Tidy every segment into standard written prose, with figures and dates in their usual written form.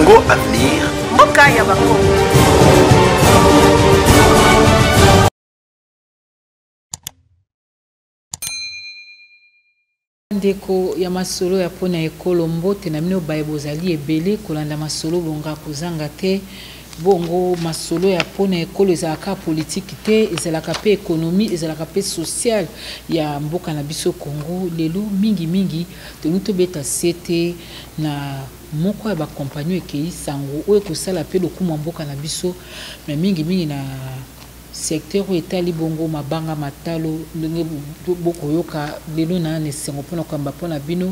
Congo Avenir. Mboka ya Bakongo. Ndeko ya masolo ya pona ekolo mbote na mino baye bozali ebele kolanda masolo bonga kozanga te bongo masolo ya pona ekolo ezalaka politique te ezalaka pe économie ezalaka pe social ya mboka na biso Congo lelo mingi tenuto beta sete na moko ya ba compagnie ekei sango oyo kosala pe lokumu mboka na biso mais mingi na secteur etali bongo mabanga matalo ndenge bokoyoka lelo na nesengo pona kamba pona bino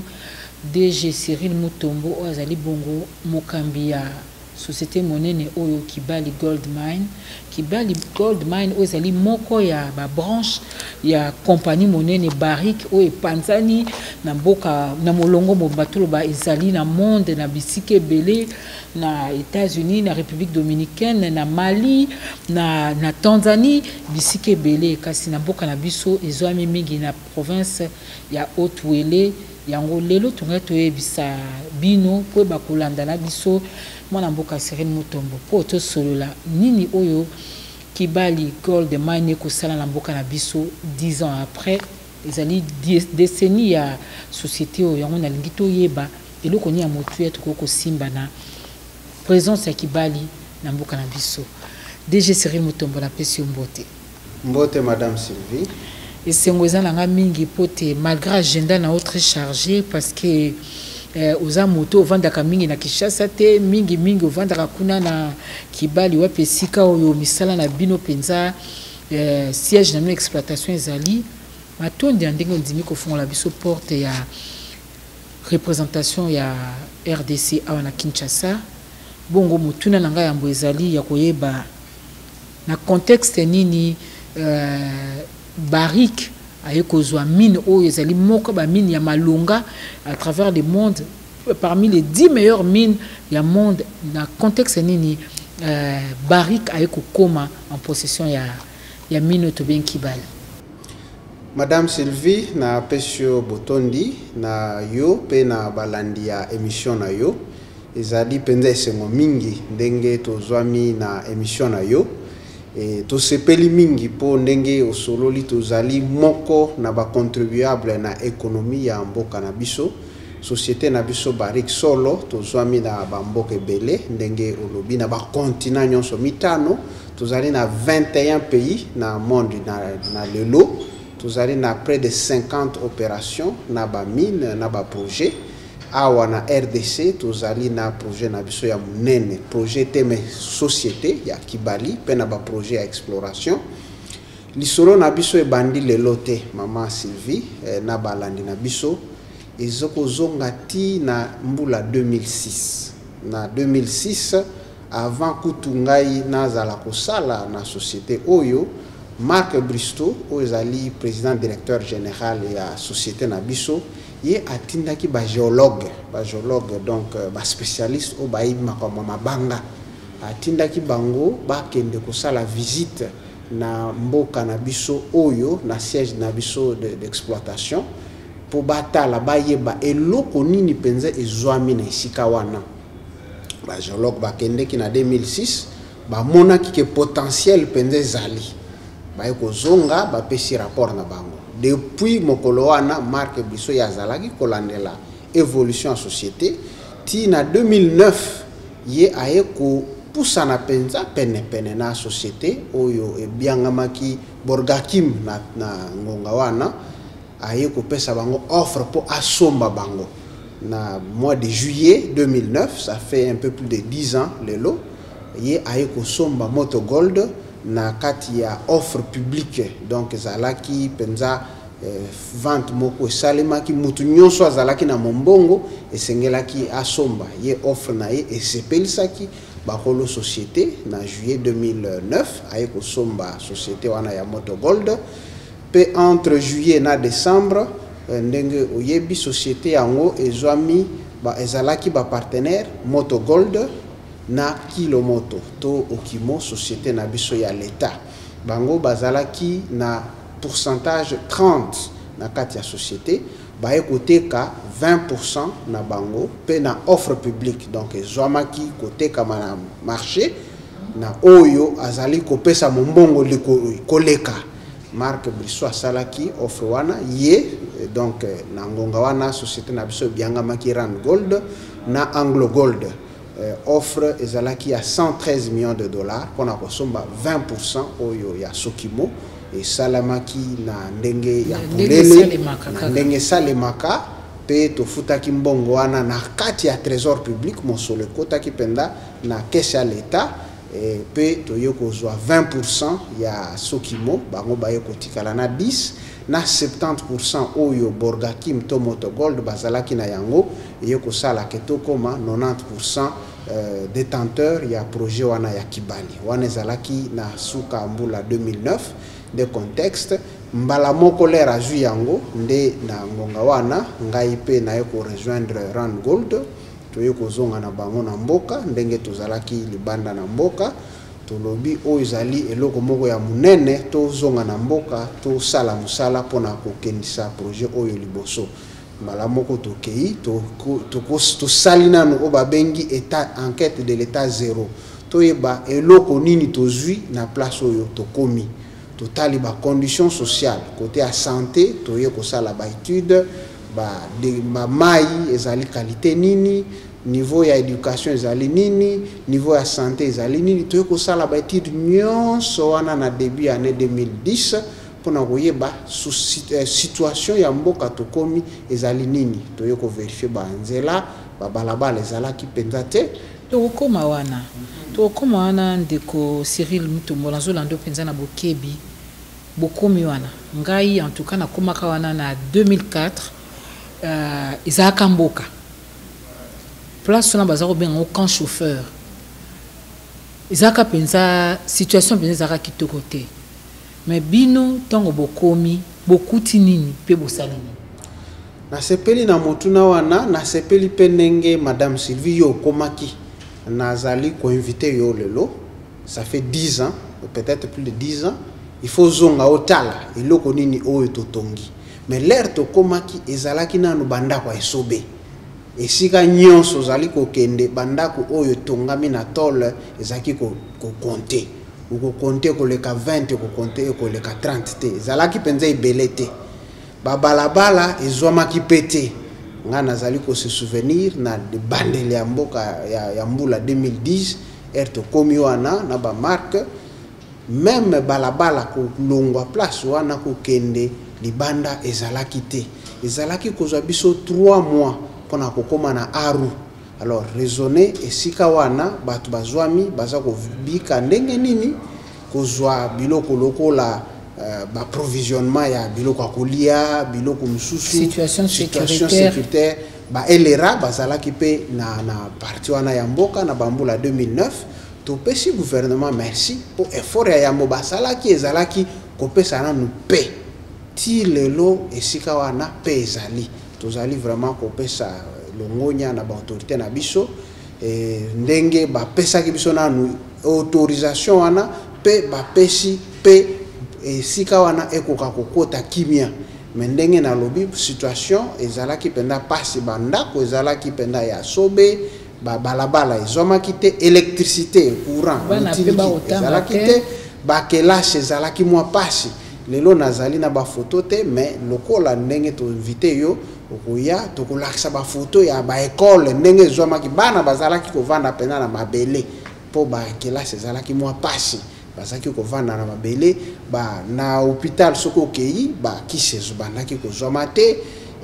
DG Cyril Mutombo oyo azali bongo mokambi ya société monene oyo Kibali Gold Mine. Kibali Gold Mine oyo ezali moko ya ba branche ya compagnie monene Barrick oyo epanzani na mboka na molongo mobatolo ba ezali na monde na bisike belé na États-Unis na République Dominicaine na Mali na Tanzanie bisike belé kasi na mboka na biso ezwami mingi na province ya Haut-Uele yango lelo tungato ebisa bino po bakolanda na biso mwana mboka Cyril Mutombo po to solola nini oyo Kibali Gold Mine ko sala na mboka na biso 10 ans après ezali décennie ya société oyo yango na lingito yeba eloko ni ya motu yetu ko simba na présence ya Kibali na mboka na biso. DG Cyril Mutombo la pesi mbote. Mbote Madame Sylvie. Et c'est un mingi pote malgré agenda na autre chargé parce que oza moto ovandaka mingi na Kinshasa te mingi ovandaka kuna na Kibali wape sika oyo misala na bino penza siège na exploitation ezali matondi ndenge ndimi ko fongola biso porte ya représentation ya RDC awa na Kinshasa bongo mutuna na ngai yambo ezali ya koyeba na contexte nini Barrick ayekozwa mine oyo ezali moko ba mine ya malonga à travers le monde parmi les 10 meilleures mines ya monde na contexte nini Barrick ayekokoma en possession ya mine to ben Kibali. Madame Sylvie na pesio botondi na yo pe na balandi ya émission na yo ezali penza esengo mingi ndenge tozwami na émission na yo et to sepeli mingi po ndenge osololi tozali moko na ba contribuable na économie ya mboka na biso société na biso Barrick solo tozwami na ba mboka ebele ndenge olobi na ba continent nyonso mitano tozali na 21 pays na monde na lelo tozali na près de 50 opérations na ba mine na ba projet awa na RDC tozali na projet na biso ya munene projet teme société ya Kibali pe na ba projet ya exploration lisolo na biso ebandi lelo te mama Sylvie na balandi na biso ezokozonga ti na mbula 2006 na 2006 avant kutungai nazala kosala na société oyo Marc Bristow oyo ezali président directeur général ya société na biso ye atindaki ba géologue donc ba spécialiste o ba makoma mabanga atindaki bango ba kende kosala visite na mboka na biso oyo na siège na biso d'exploitation pour batala ba yeba eloko nini penza ezwami na esika wana ba géologue ba kende ki na 2006 ba monaki ke potentiel penza ezali ba ekozonga ba pesi rapport na bango. Depuis mokolo wana Marc Biso yazalaki kolandela évolution en société ti na 2009 ye aye ko pusana penza pene na société oyo ebiangamaki Borgakim na ngonga wana aye ko pesa bango offre pour asomba bango na mois de juillet 2009 ça fait un peu plus de 10 ans lelo ye aye ko somba Moto Gold na kati ya offre publique donc zalaki penza vente moko salemaki mutu nyonso azalaki na mombongo esengelaki asomba ye offre na ye esepelisaki bakolo société na juillet 2009 aye ko somba société wana ya Moto Gold pe entre juillet na décembre ndenge oyebi société yango ezwami ba ezalaki ba partenaire Moto Gold na Kilomoto to Okimo société na biso ya l'état bango bazalaki na pourcentage 30 na kati ya société baye koteka 20% na bango pe na offre publique donc ezwamaki koteka na marché na oyo azali kopesa mombongo koleka Marc Brisso asalaki offre wana ye donc na ngonga wana société na biso biangamaki Rand Gold na Anglo Gold offre ezalaki à 113 millions de dollars pour na kosomba 20% oyo ya Sokimo et salamaki na ndenge ya bulele na ndenge salemaka pe tofutaki mbongo wana na kati ya trésor public mosolo kotaki penda na caisse ya l'État pe toyoko zwa 20% ya Sokimo bango baye kotikala na 10 na 70% oyo Borgakim to Moto Gold bazalaki na yango yeko sala ketokoma 90% détenteur ya projet wana ya Kibali wana ezalaki na suka mbula 2009 de contexte mbala moko lera zu yango nde na ngonga wana ngai pe na yeko rejoindre Rand Gold toyeko zonga na bango na mboka ndenge tozalaki libanda na mboka tolobi oyo ezali eloko moko ya munene tozonga na mboka tosala musala pona kokendisa projet oyo liboso mbala moko tokei tosali nanu oyo babengi état enquête de l'état zéro toyeba eloko nini tozwi na place oyo tokomi totali ba conditions sociales côté à santé toye kosala ba étude ba mai ezali qualité nini niveau ya éducation ezali nini niveau ya santé ezali nini toye kosala ba étude nyonso wana na début année 2010 pona koyeba situation ya mboka tokomi ezali nini toye ko vérifier ba nzela ba balabala ezalaki penza te tokoma wana ndeko Cyril Mutombola zolando penza na bokebi bokomi wana ngai en tout cas na komaka wana na 2004 izaka mboka place na bazako benga aucun chauffeur izaka penza situation penza zaka kitoko te mais bino tango bokomi bokuti nini pe bosalini na sepeli na motuna wana na sepeli penenge madame Sylvie yo komaki nazali ko inviter yo lelo ça fait 10 ans peut-être plus de 10 ans il faut zonga otala eloko nini oyo totongi mais l'air to komaki ezalaki nanu bandako esobe esika nyonso zali kokende bandako oyo tongami na tol ezaki ko compter ko compter ko leka 20 ko compter ko leka 30 te ezalaki penza ibelete babalabala ezwamaki pete nga nazali ko se souvenir na de bandele ya mboka ya mbula 2010 erto komi wana na ba marque même balabala ko longwa place wana ko kende libanda ezalaki te ezalaki kozwa biso 3 mois pona kokoma na aru alors raisonner esika wana batu bazwami baza ko bika ndenge nini kozwa biloko lokola ba provisionnement ya biloko akolia biloko mususu situation sécuritaire ba elera bazalaki pe na parti wana ya mboka na bambula 2009 topesi gouvernement merci pour effort ya yambo basalaki ezalaki kopesa nanu pe ti lelo esika wana pe ezali tozali vraiment kopesa longonya na ba autorité na biso ndenge bapesaki biso nanu autorisation wana pe bapesi pe esika wana ekoka kokota kimia mais ndenge na lobi situation ezalaki penda pasi bandako ezalaki penda ya sobe balabala ezomaki te électricité courant ezalaki te bakelase ezalaki mwa pasi lelo nazali na ba photo te mais lokola ndenge to invité yo okoya tokolakisa ba photo ya ba école ndenge ezomaki bana bazalaki kovanda pena na mabele po bakelase ezalaki mwa pasi bazaki kovanda na mabele na hôpital soko kei kisezo bandaki kozoma te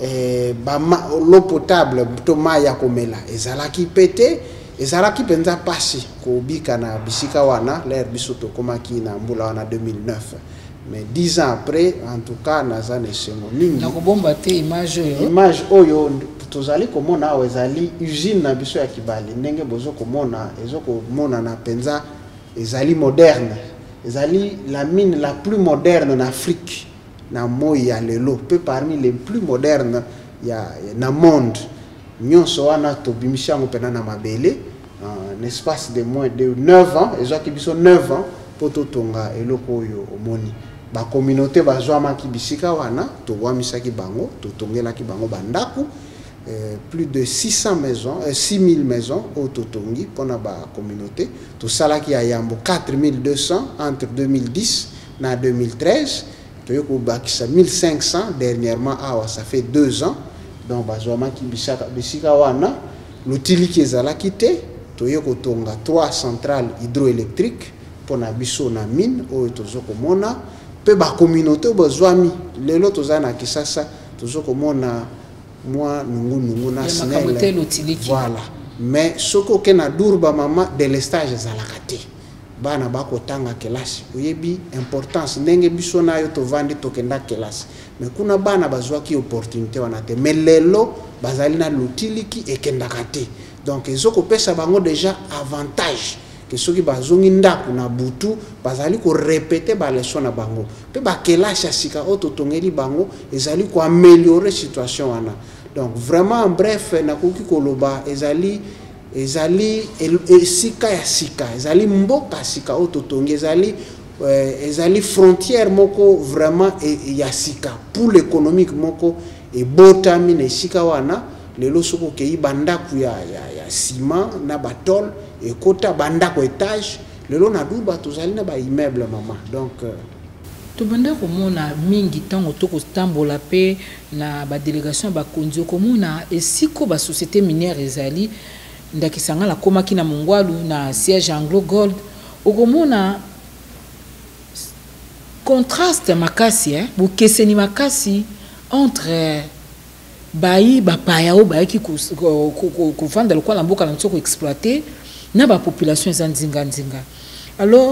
l'eau potable to mai ya komela ezalaki pete ezalaki penza pasi kobika na bisika wana l'air biso tokomaki na mbula wana 2009 mais 10 ans après en tout cas nazane sengo mingi na kobomba te image oyo tozali komona awa ezali usine na biso ya Kibali ndenge bozo komona ezokomona na penza ezali moderne ezali la mine la plus moderne en Afrique na moi ya lelo pe parmi les plus modernes na monde nyonso wana tobimisha ngo pena na mabele en espace de moins de 9 ans ezaki biso 9 ans poto tonga eloko oyo omoni ba communauté bazwamaki bisika wana towamisaki bango totongelaki bango bandaku plus de 600 maisons 6000 maisons au totongi pona ba communauté tosalaki ya yambo 4200 entre 2010 na 2013 toyoko bakisa 1500 dernièrement awa ça fait 2 ans donc bazwamaki bisika wana l'utilité ezalaki te toyoko tonga 3 centrales hydroélectriques pona biso na mine oyo tozokomona pe ba communauté bazwami lelo tozana kisasa tozokomona moi nungu na sinele voilà mais soko ke na durba mama de l'estage ezalaka bana bako tanga kelasi oyebi importance ndenge biso nayo tovandi tokenda kelasi mais kuna bana bazwaki opportunité wana te mais lelo bazali na lutiliki ekendaka te donc ezoko pesa bango déjà avantage que soki bazongi ndaku na butu bazali ko répéter ba leçon na bango pe ba kelasi asika ototongeli bango ezali ko améliorer situation wana donc vraiment en bref nakoki koloba ezali sika ya sika ezali mboka sika ototongi ezali frontière moko vraiment ya sika pour l'économique moko et botami na sika wana lelo soko kei bandaku ya ciment na batol et kota bandako étage lelo na duba tozali na ba immeuble mama donc tobanda komona mingi tango toko tambola pe na ba délégation ba konzi komona esiko ba société minière ezali ndakisanga la komaki na mongwalu na siège Anglo Gold okomona contraste makasi bukeseni makasi entre bayi bapaya o bayaki ko vanda le kwala mboka na tsoko exploiter na ba population za nzinga alors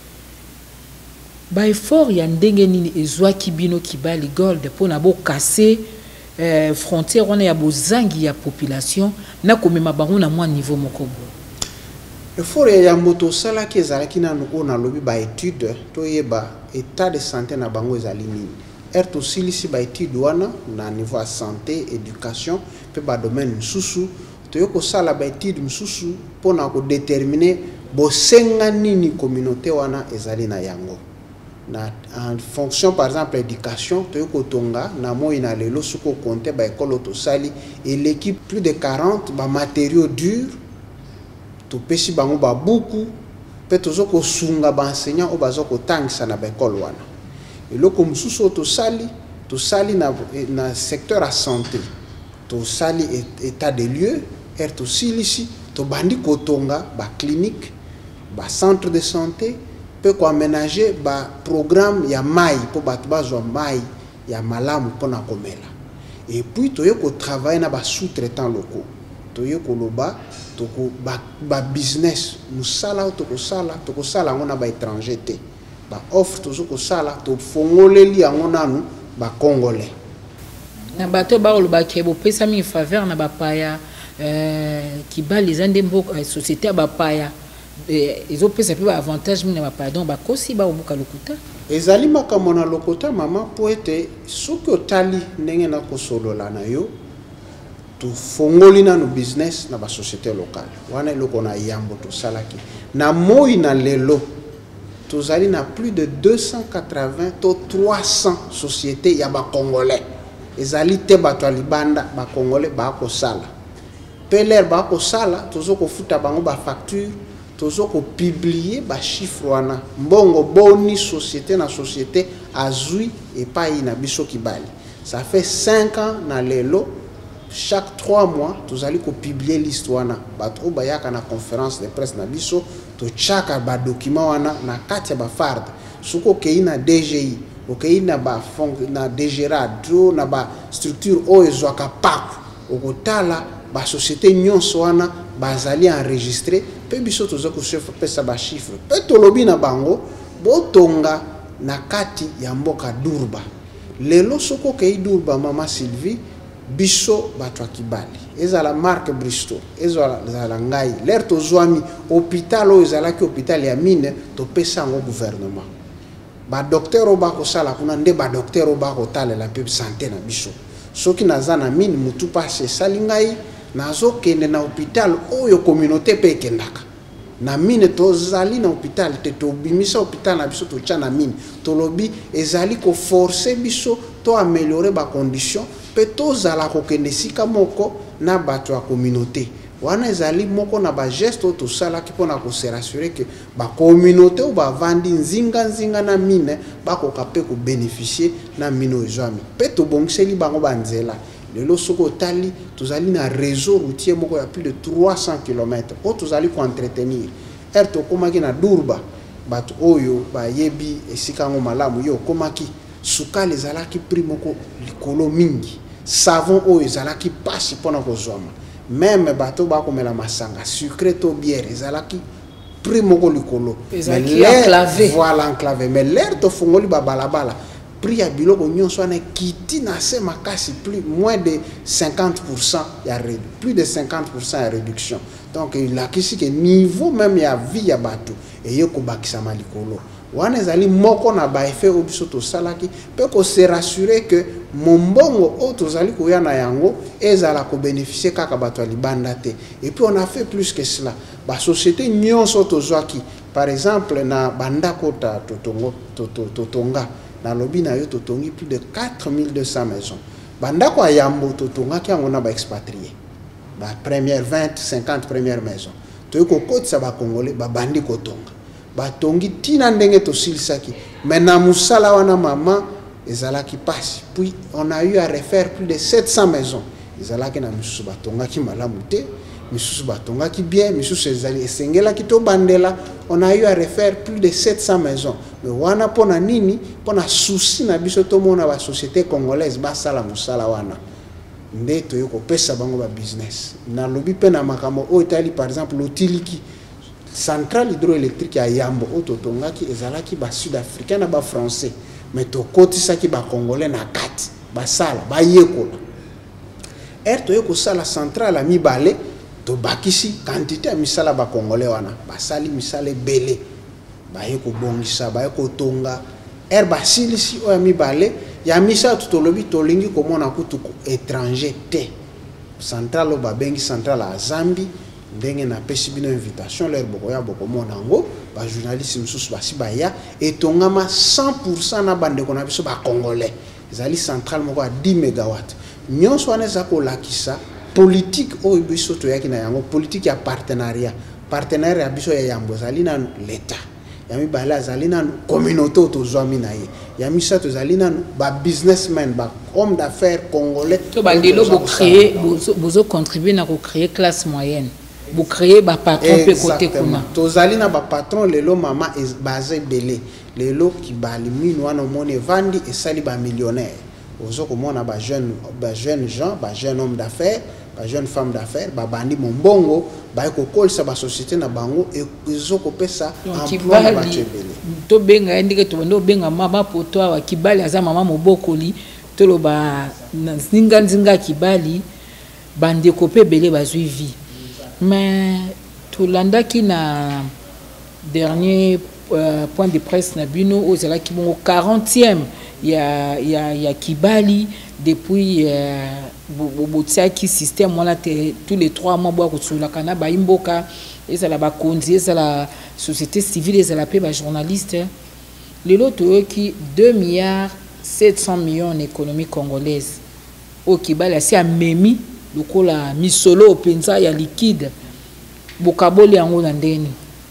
ba effort ya ndenge nini ezwaki bino kibali gold pona bo casser frontière wana ya bozangi ya population na komema bango na mwa niveau moko bo effort ya moto sala ki ezalaki na ona lobi ba étude to yeba état de santé na bango ezali nini erto silisi ba étude wana na niveau ya santé éducation pe ba domaine susu to yoko sala ba étude mususu pona ko déterminer bo senga nini communauté wana ezali na yango na en fonction par exemple éducation to yoko tonga na moi na lelo suko compter ba école to sali et l'équipe plus de 40 ba matériaux durs to pesi bango ba buku pe tozoko sunga ba enseignant o bazoko tangisa na ba école wana et loko mususu to sali na secteur à santé to sali état des lieux to silisi to bandi kotonga ba clinique ba centre de santé peut aménager ba programme ya mai pour batu bazwa mai ya malamu pona komela et puis toyeko travailler na ba sous-traitants locaux toyeko loba toko ba business musala toko sala ngona ba étranger te ba offre tozoko sala to fongoleli yango nanu ba congolais na bato ba loba kebo pesa mi faveur na ba paya kibali zande mboka société ba paya ils ont pris un avantage mais pardon ba kosi ba obuka lokuta ezali makambo na lokuta mama po ete soki otali ndenge na kosolola na yo to fongoli na no business na ba société locale wana eloko na yambo to salaki na moi na lelo tozali na plus de 280 to 300 sociétés ya ba congolais ezali te bato libanda ba congolais ba ko sala peler ba ko sala tozoko futa bango ba facture tozoko publier ba chiffre wana mbongo boni société na société azui et pas ina biso kibali ça fait 5 ans na lelo chaque 3 mois tozali ko publier liste wana bato bayaka na conférence de presse na biso to chaka ba document wana na kati ya ba FARD suko keina DGI okeina ba fond na DGRAD na ba structure o ezwaka paku okotala ba société nyonso wana bazali enregistré pe biso tozako chef pesa ba chiffre pe tolobi na bango botonga na kati ya mboka Durba lelo soko kei Durba mama Sylvie biso batwa kibali ezala marque Bristol ezala ngai l'air tozwami hôpital o ezala ki hôpital ya mine to pesa ngo gouvernement ba docteur o ba ko sala kuna nde ba docteur o ba ko talela pe santé na biso soki nazana mine mutu passe salingai nazo kende na hôpital oyo communauté pe kendaka na mine tozali na hôpital te tobimisa hôpital na biso totia na mine tolobi ezali ko forcer biso to améliorer ba condition pe tozala kokende sika moko na bato ya communauté wana ezali moko na ba geste to sala ki pona ko se rassurer que ba communauté ou ba vandi nzinga na mine ba ko kapé ko bénéficier na mino ezami pe to bongseli bango banzela lelo soko tali tozali na réseau routier moko ya plus de 300 km o tozali ko entretenir to komaki na Durba bato oyo ba yebi esika ngo malamu yo komaki sukali ezalaki prix moko likolo mingi savon oyo ezalaki pasi pona kozwama même bato bakomela masanga sucré to bière ezalaki prix moko likolo enclavé voilà enclavé mais l'air to fongoli ba balabala prix ya biloko nyonso wana kiti na se makasi plus moins de 50% ya plus de 50% ya réduction donc il a qu'ici que niveau même ya vie ya bato et yo ko bakisa malikolo wana ezali moko na ba effet obiso to salaki pe ko se rassurer que mombongo o tozali ko ya na yango ezala ko bénéficier kaka bato ya libanda te et puis on a fait plus que cela ba société nyonso tozwaki par exemple na bandako ta totonga na lobi na yo totongi plus de 4200 maisons bandako ayambo totonga ki yango na ba expatrié ba première 20-50 premières maisons to ko kotsa ba congolais ba bandi kotonga ba tongi tina ndenge to silisaki mais na musala wana mama ezalaki passe puis on a eu à refaire plus de 700 maisons ezalaki na misusu batonga ki malamu te misusu batonga ki bien misusu ezali esengela ki to bandela on a eu à refaire plus de 700 maisons mais wana pona nini pona souci na biso to mona ba société congolaise ba sala musala wana nde to yoko pesa bango ba business na lobi pe na makambo o Italie par exemple l'Otiliki centrale hydroélectrique ya Yambo ototongaki ezalaki ba sud-africain na ba français mais to kotisaki ba congolais na kati ba sala ba yekola to yoko sala centrale mi balé to bakisi quantité ya misala ba congolais wana basali misala belé ba yeko bongisa ba yeko tonga ba silisi o mi balé ya misa tutolobi tolingi komona kutu étranger te centrale ba bengi centrale a Zambie ndenge na pesi bino invitation leur bokoya bokomona ngo ba journaliste msusu basi baya etongama 100% na bandeko na biso ba congolais ezali centrale moko a 10 megawatt nyonso wana za ko lakisa politique o biso to yaki na yango politique ya partenariat ya biso ya Yambo zali na l'état yami bala zali na communauté to zwami na ye yami sa to zali na ba businessmen ba homme d'affaires congolais to ba ndelo bo créer bozo contribuer na ko créer classe moyenne bo créer ba patron pe côté kuna to zali na ba patron lelo mama est basé belé lelo ki bali mino wana mone vandi et sali ba millionnaire ozo ko mona ba jeune gens ba jeune homme d'affaires ba jeune femme d'affaires ba bandi mombongo ba ko kolsa ba société na bango et ozo ko pesa emploi ba chebele to benga ndike to ndo benga mama poto wa kibali aza mama mobokoli to lo ba nzinga kibali bande ko pe belé ba suivi mais to landaki na dernier point de presse na bino ozala ki bongo 40e ya kibali depuis botiaki système wana te tous les 3 mois bwa kutsulaka na ba imboka ezala ba konzi ezala société civile ezala pe ba journaliste lelo toyoki 2 milliards 700 millions en économie congolaise au kibali asi amemi lokola misolo penza ya liquide bokaboli yango na ndeni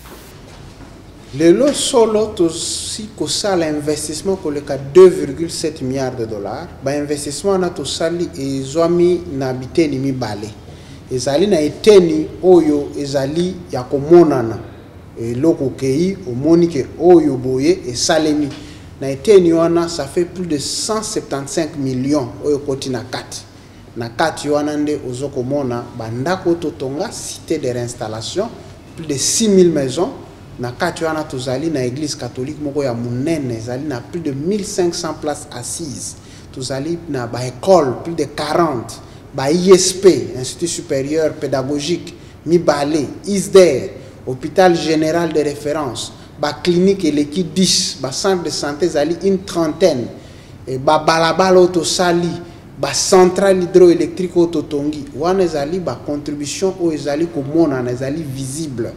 lelo solo tosi kosala investissement koleka 2,7 milliards de dollars ba investissement na tosali ezwami na biteni mibale ezali na eteni oyo ezali ya komonana eloko kei omoni ke oyo boye esalemi na eteni wana ça fait plus de 175 millions oyo koti na kati wana nde ozokomona bandako totonga cité de réinstallation plus de 6000 maisons na kati wana tozali na église catholique moko ya munene ezali na plus de 1500 places assises tozali na ba école plus de 40 ba ISP institut supérieur pédagogique mibale ISDER hôpital général de référence ba clinique eleki 10 ba centre de santé ezali une trentaine et ba balabala otosali ba centrale hydroélectrique ototongi wana ezali ba contribution o ezali komona na ezali visible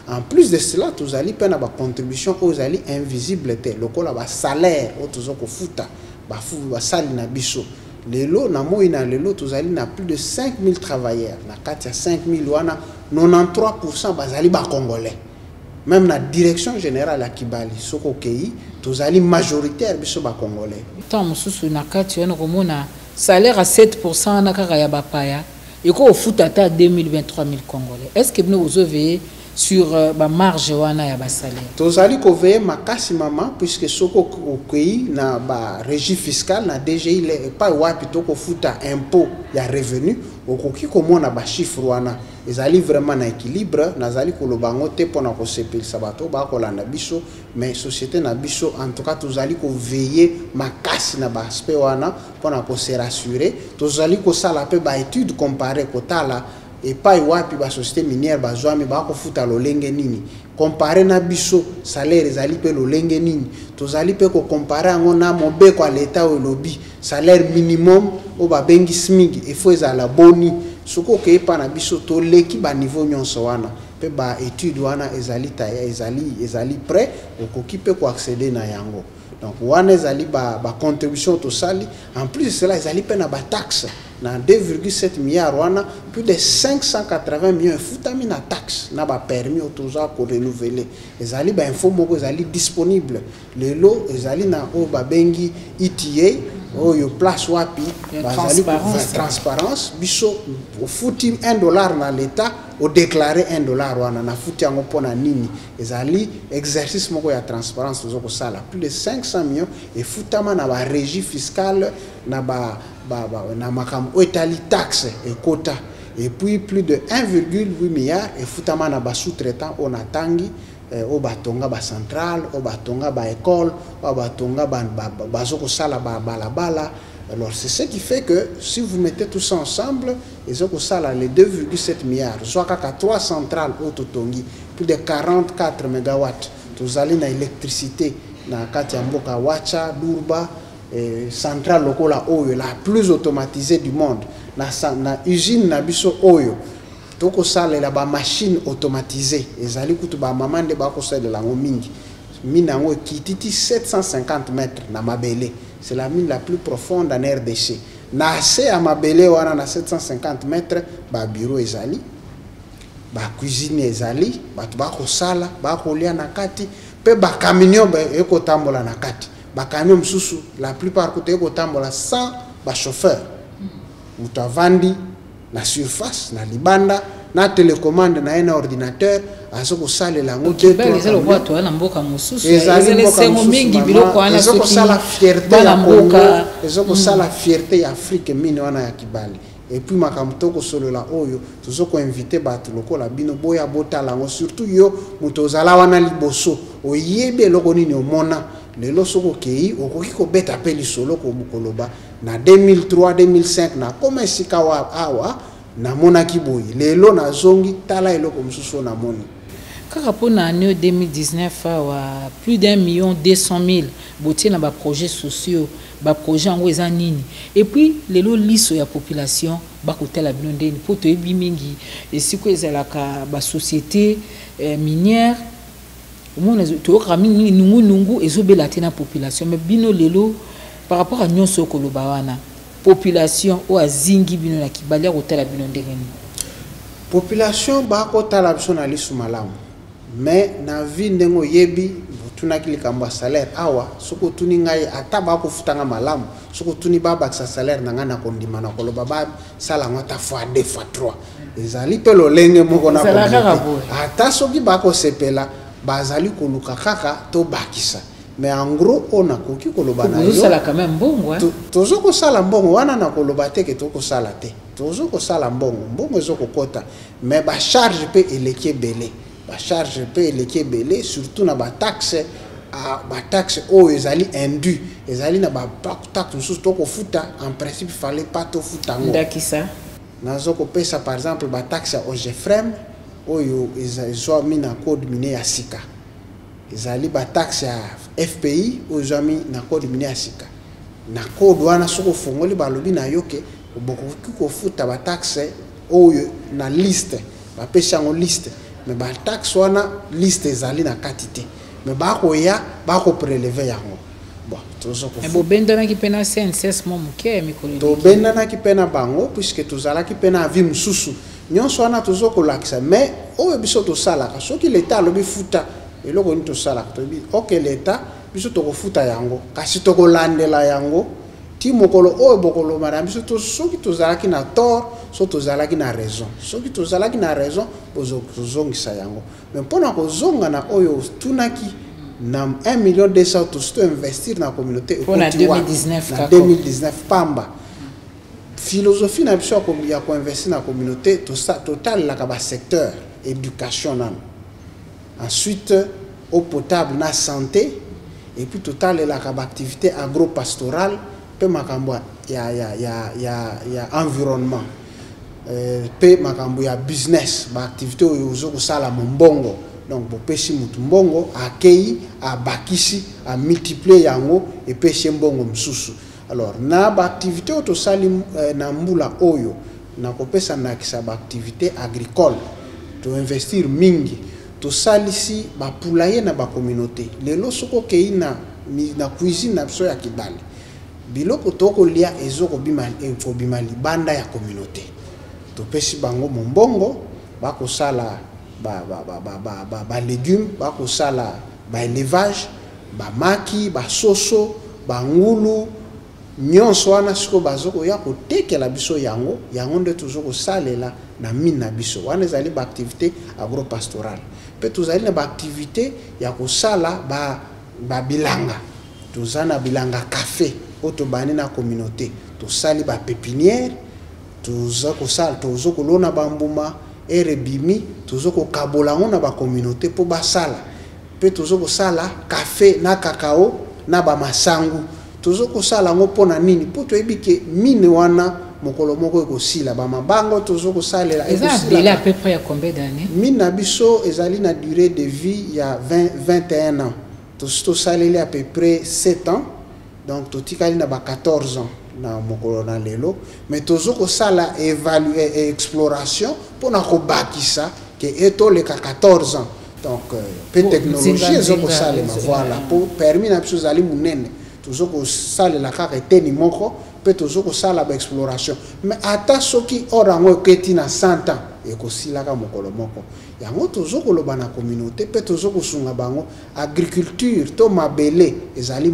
En plus de cela, tous allez payer la contribution aux alliés invisibles, le salaire, tous aux futa, ba sali na biso. Lelo na moina lelo tous allez na plus de 5000 travailleurs. Na katia 5000 wana 93% bazali ba congolais. Même la direction générale à Kibali, soko kei, tous allez majoritaire biso ba congolais. Tant mususu na katia on komona salaire à 7% na kaka ya bapaya. Et qu'on fout à 2023 000 Congolais. Est-ce que vous avez sur la marge wana ya salaire? Tous allez veiller makasi mama puisque soko au pays na ba régie fiscale na DGI pas wapi to ko futa impôt ya revenu okoki komona ba chiffre wana ezali vraiment na équilibre nazali ko lobango te pona ko sepel sabato ba ko landa biso mais société na biso en tout cas tous allez ko veiller makasi na ba aspect wana pona ko se rassurer tous allez ko sala pe ba étude comparée ko tala et pas wapi ba société minière ba zoami ba ko futa lolenge nini comparé na biso salaire ezali pe lolenge nini tozali pe ko comparer ngo na mobeko à l'état au lobby salaire minimum o ba bengi smig il faut ezala boni soko ke pa na biso to leki ba niveau nyonso wana pe ba étude wana ezali prêt okoki pe ko accéder na yango. Donc wana ezali ba contribution to sali en plus de cela ezali pe na ba taxe na 2,7 milliards wana plus de 580 millions futami na taxe na ba permis autoza ko renouveler ezali ba info moko ezali disponible lelo ezali na o ba bengi ETA oyo place wapi bazali transparence biso au futi $1 na l'état au déclarer $1 wana na futi yango pona nini ezali exercice moko ya transparence zo ko sala plus de 500 millions et futama na ba régie fiscale na ba na makam etali taxe et quota et puis plus de 1,8 milliard et futama na ba sous-traitant on atangi au batonga ba centrale au batonga ba école au batonga ba zoko sala ba balabala. Alors c'est ce qui fait que si vous mettez tout ça ensemble et zoko sala les 2,7 milliards soit kaka 3 centrales au totongi plus de 44 mégawatts tous allez na électricité na kati ya mboka wacha durba centrale lokola oyo la plus automatisée du monde na usine na biso oyo toko sala la ba machine automatisée ezali kutu ba mamande ba ko sala la mingi mine yango kititi 750 mètres na mabele c'est la mine la plus profonde en RDC na se à mabele wana na 750 mètres ba bureau ezali ba cuisine ezali ba ko sala ba ko lia na kati pe ba camion ba eko tambola na kati ba camion msusu la plupart côté eko tambola sans ba chauffeur mutavandi na surface na libanda na télécommande na un ordinateur azoko sala la ngote to ezalo kwa to na mboka mususu ezale sengo mingi biloko wana ezoko sala fierté ya mboka ezoko sala fierté ya Afrique mine wana ya Kibali et puis makamtoko solo la oyo tozoko inviter bato lokola bino boya botala ngo surtout yo mutozala wana liboso oyebe loko nini omona lelo soko kei okoki ko beta peli solo ko mukoloba na 2003 2005 na koma sika wa awa na mona kiboyi lelo na zongi tala eloko mususu na moni kaka pona année 2019 wa plus d'1,2 million botie na ba projets sociaux ba projet ngo eza nini et puis lelo liso ya population ba kotela bino ndeni po to ebi mingi esiko ezalaka ba société minière omona to kami nungu ezobela tena population mais bino lelo par rapport à nyonso koloba wana population o azingi bino na Kibali ya kotala bino ndengeni population ba kotala biso na lisu malamu mais na vie ndengo yebi tuna kilikamba salaire awa soko tuni ngai ata ba ko futanga malamu soko tuni ba baksa salaire na ngana kondima na koloba ba sala ngota fois 2 fois 3 ezali pe lolenge moko na ata soki ba ko sepela bazali koluka kaka to bakisa mais en gros on a koki koloba na yo sala quand même bongo tozo ko sala mbongo wana na koloba te ke to ko sala te tozo ko sala mbongo ezoko kota mais ba charge pe eleki belé ba charge pe eleki belé surtout na ba taxe oyo ezali indu ezali na ba taxe mususu to ko futa en principe fallait pas to futa ngo ndakisa nazoko pesa par exemple ba taxe au GFREM oyo ezwa mina code minier ya sika ezali ba taxe ya FPI oyo mi na code minier ya sika na code wana soko fongoli balobi na yoke bokoki ko futa ba taxe oyo na liste ba pesa ngo liste mais ba taxe wana liste ezali na quantité mais ba ko ya ba ko prélever yango bon tozo ko bo bendana ki pena CNSS mo muke mikolo to bendana ki pena bango puisque tozala ki pena avi mususu nyonso wana tozo ko lakisa mais oyo biso to sala ka soki l'état lobi futa eloko ni to sala to bi OK l'état biso to ko futa yango kasi to ko landela yango ti mokolo oyo bokolo mara biso to soki tozala ki na tort so tozala ki na raison soki tozala ki na raison bozo zongisa yango mais pona ko zonga na oyo tunaki na 1,2 million to investir na communauté pour la 2019 2019 pamba philosophie na biso ya ko investir na communauté total la ka secteur éducation nan ensuite eau potable na santé et puis total la ka activité agro-pastorale pe makambo ya environnement pe makambo ya business ba activité oyo zo ko sala mbongo donc bo pesi mutu mbongo akei abakisi a multiplier yango et pesi mbongo msusu alors na ba activité to sali na mbula oyo na kopesa na kisa ba activité agricole to investir mingi to salisi ba poulailler na ba communauté lelo soko kei na cuisine na biso ya Kibali biloko toko lia ezoko bima libanda ya communauté to pesi bango mbongo bako sala ba légumes bako sala ba élevage ba maki ba soso ba ngulu nyonso wana siko bazoko ya kotekela biso yango nde tozoko salela na mine na biso wana ezali ba activité agro-pastorale pe tozali na ba activité ya kosala ba bilanga tozana bilanga café oto bani na communauté tosali ba pépinière tozako sala tozoko lona bambuma erebimi tozoko kabolango na ba communauté po basala pe tozoko sala café na cacao na ba masangu tozoko sala ngo pona nini po toyebike mine wana mokolo moko ekosila ba mabango tozoko salela ekosila à peu près à combien d'années mine na biso ezali na durée de vie ya 21 ans to saleli à peu près 7 ans donc totikali na ba 14 ans na mokolo na lelo mais tozoko sala évaluer exploration pona ko bakisa ke eto le 14 ans donc pe technologie ezoko sala voilà pour permis na biso zali munene tozoko sala la kaka eteni moko pe tozoko sala ba exploration mais ata soki orango keti na 100 ans ekosilaka mokolo moko yango tozoko loba na communauté pe tozoko sunga bango agriculture to mabele ezali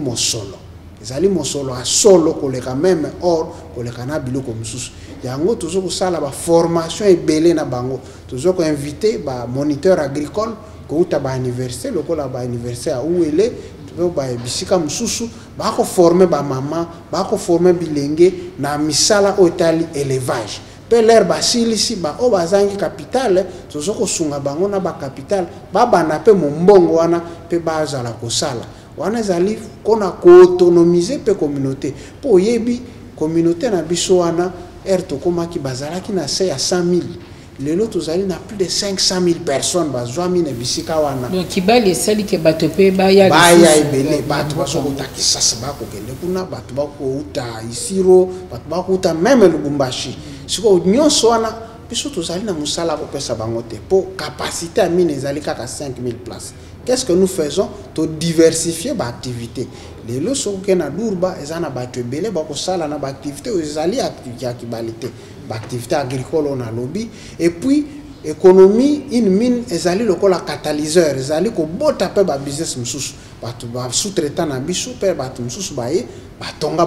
mosolo a solo koleka même or koleka na biloko mususu yango tozoko sala ba formation ebele na bango tozoko inviter ba moniteur agricole ko uta ba université lokola ba université a Ouele ba bisika mususu ba ko former ba mama ba ko former bilenge na misala otali élevage pe l'air basilisi ba o bazangi capital tozoko sunga bango na ba capital ba bana pe mbongo wana pe bazala kosala wana ezali kona ko autonomiser pe communauté po yebi communauté na biso wana tokomaki bazalaki na se ya 100,000 lelo tozali na plus de 500,000 personnes bazwami na bisika wana donc Kibali esali ke bato pe baya ebele bato basoko takisasa bako kende kuna bato bako uta Isiro bato bako uta même Lubumbashi siko nyonso wana biso tozali na musala ko pesa bango te po capacité à mine ezali kaka 5,000 places. Qu'est-ce que nous faisons? To diversifier ba activité lelo soko na Durba ezana bato ebele bako sala na ba activité ezali activité ya Kibali te ba activité agricole on a lobby et puis économie une mine ezali lokola catalyseur ezali ko bota pe ba business mususu bato ba sous-traitant na biso pe bato mususu baye batonga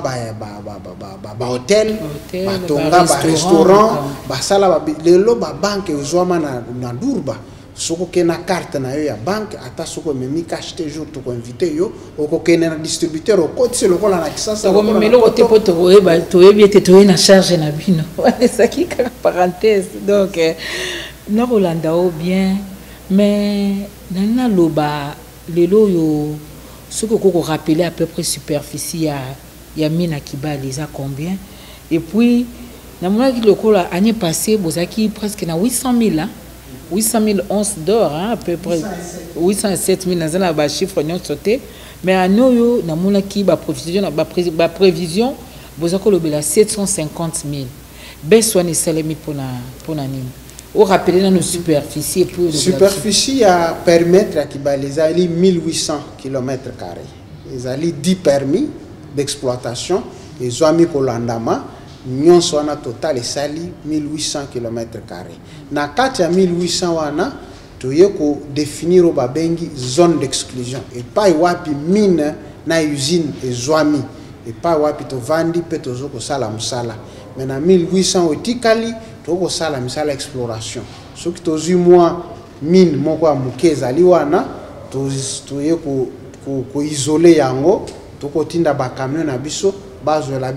ba hotel batonga ba restaurant basala ba lelo ba banque ezwama na Durba soko kena carte na yo ya banque ata soko memi cash te jour to ko inviter yo oko kena na distributeur oko tse lokola na kisasa ko melo te poto eba to ebiete to na charge na bino wana saki ka parenthèse donc na Rolanda o bien mais na loba lelo yo soko ko rappeler à peu près superficie ya mine à Kibali ça combien et puis na mona ki lokola année passée bozaki presque na 800,000 hein 800,000 onces d'or, hein, à peu près 807,000 dans un chiffre non sauté. Mais à nous, dans mon équipe, la prévision, vous avez 750,000. Besoin de salami pour l'anime. au rappeler dans nos superficies pour superficie à permettre à Kibalizali 1800 km². Ils ont 10 permis d'exploitation et Zoami Kolandama nyon sona total et sali 1800 km². Na kati ya 1800 wana toye ko définir au babengi zone d'exclusion et pas wapi mine na usine et Zoami et pas wapi to vandi pe tozo ko sala musala. Mais na 1800 otikali to ko sala misala exploration. So ki tozu moi mine moko ya mukezali wana toye ko isoler yango to ko tinda ba camion na biso bazo la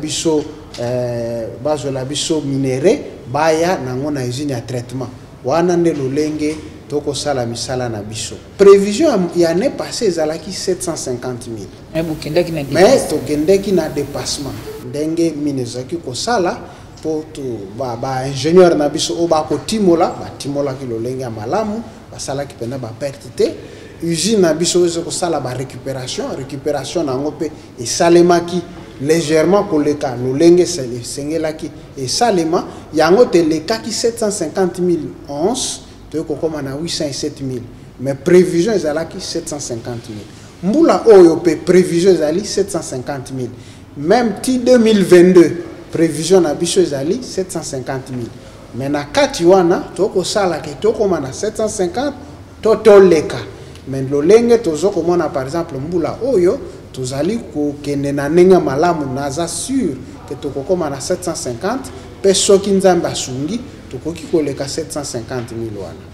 biso minéré baya nango na usine ya traitement wana nde lolenge toko sala misala na biso prévision ya année passée ezalaki 750 000 mais tokendeki na dépassement ndenge minezaki ko sala po to ba ingénieur na biso o ba ko timola ki lolenge ya malamu basala ki pena ba perte te usine na biso ko sala ba récupération nango pe e salemaki légèrement koleka lolenge sengelaki et salema yango te lekaki 750 000 onces to kokoma na 807 000 mais prévision ezalaki 750 000 mbula oyo pe prévision ezali 750 000 même ti 2022 prévision na biso ezali 750 000 mais na kati wana to kosala ke to koma na 750 to toleka mais lolenge tozo komona par exemple mbula oyo tozali ko kende na nenga malamu naza sûr que tokokoma na 750 pe soki nzambe asungi tokoki koleka 750 000 wana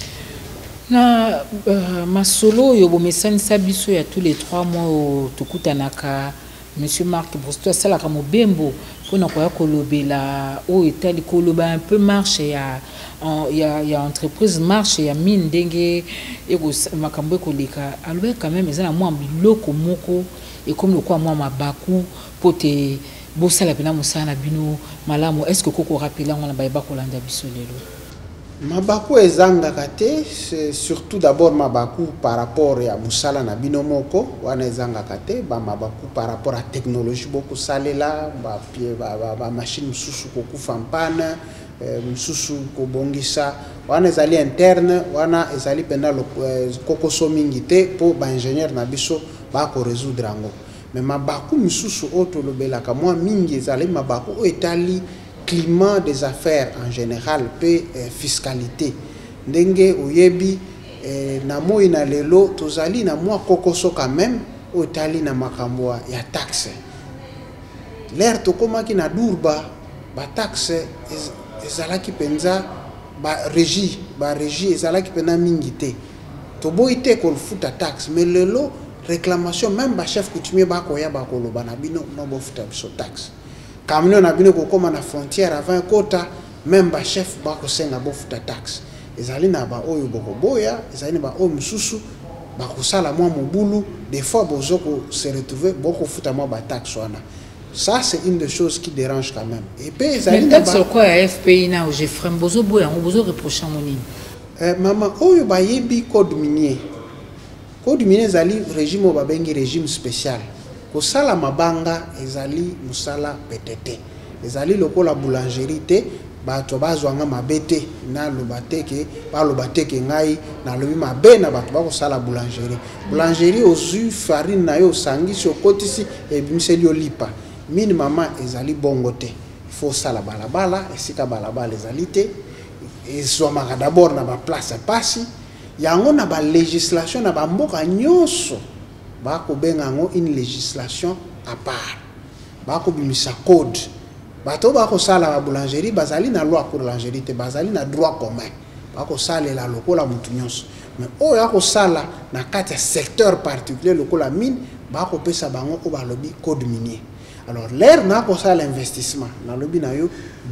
na masolo yo bomesanisa biso ya tous les 3 mois tokutanaka monsieur Marc Brosto sala ka mobembo pona ko ya kolobela o etali koloba un peu marche ya entreprise marche ya mine ndenge eko makambo koleka alwe quand même ezana mwa biloko moko et comme le quoi moi mabaku pote bosala pena musana bino malamu est-ce que koko rappela ngona bayeba kolanda biso lelo mabaku ezanga kate c'est surtout d'abord mabaku par rapport à musala na bino moko wana ezanga kate ba mabaku par rapport à technologie beaucoup salela ba machine mususu kokufa mpana mususu kobongisa wana ezali interne wana ezali penda kokoso mingi te po ba ingénieur na biso ba ko résoudre ngo mais mabaku mususu oto lobelaka moi mingi ezali mabaku o etali climat des affaires en général pe fiscalité ndenge oyebi na moi na lelo tozali na moi kokoso quand même o etali na makambo ya taxe l'air to komaki na durba ba taxe ezalaki penza ba régie ezalaki pena mingi te to boite ko futa taxe mais lelo réclamation même ba chef coutumier ba koya ba koloba na bino no bo futa biso taxe camion na bino ko koma na frontière avant quota même ba chef ba ko senga bo futa taxe ezali na ba oyo boko boya ezali ba o mususu ba ko sala mwa mobulu des fois bozoko se retrouver boko futa mwa ba taxe wana. Ça, c'est une des choses qui dérange quand même. Et puis, mais sur quoi à FPI now, j'ai fait un bozo boya, on bozo reproche à mon maman, oyo ba yebi code minier. Code minier zali régime o babengi régime spécial. Ko sala mabanga ezali musala PTT. Ezali lokola boulangerie te bato bazwanga mabete na lobateke ba lobateke ngai na lobi mabe na bato ba ko sala boulangerie. Boulangerie ozu farine na yo sangi so kotisi e bimseli olipa. Mine mama ezali bongo te. Il faut sala balabala, esika balabala ezali te. Ezomaka d'abord na ba place pasi. Yango na ba législation na ba mboka nyonso. Ba ko benga ngo une législation à part. Ba ko bimisa code. Bato ba ko sala ba boulangerie bazali na loi pour boulangerie te bazali na droit commun. Ba ko sala la lokola mutu nyonso. Mais oyo ako sala na kati ya secteur particulier lokola mine ba ko pesa bango ko ba lobi code minier. Alors, l'air n'a pas ça l'investissement. Dans le bina yo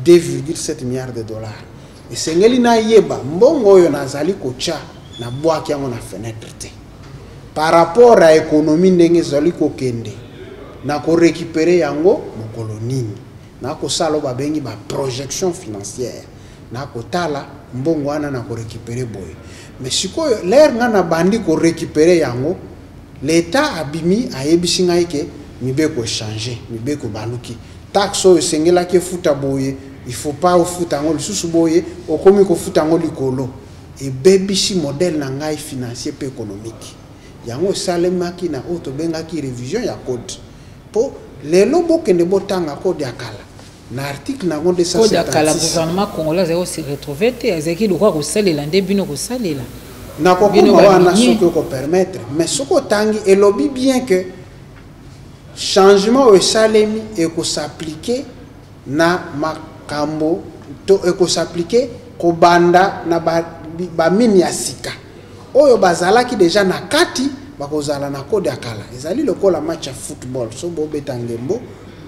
2,7 milliards de dollars. Et c'est ngeli na yeba mbongo yo nazali kocha na bois qui na fenêtre te. Par rapport à l'économie ndenge zali ko kende na ko récupérer yango mokolo nini. Na ko sala ba bengi ba projection financière. Na ko tala mbongo wana na ko récupérer boy. Mais sikoyo l'air na bandi ko récupérer yango l'État abimi ayebisi ngai ke mibe ko changer mibe ko baluki taxo esengela ke futa boye il faut pas au foot angol sous boye au komi ko foot angol likolo et baby si modèle na ngai financier pe économique yango salemaki na auto bengaki révision ya code po lelo bokende botanga code ya kala na article na ngonde ça code ya kala gouvernement congolais a aussi retrouvé te ezaki lokwa ko salela nde bino ko salela na ko kuma wana soko ko permettre mais soko tangi et lobby bien que changement au salemi et ko s'appliquer na makambo to et ko s'appliquer ko banda na ba mini ya sika oyo bazalaki déjà na kati bakozala na code ya kala ezali lokola match ya football so bo betangembo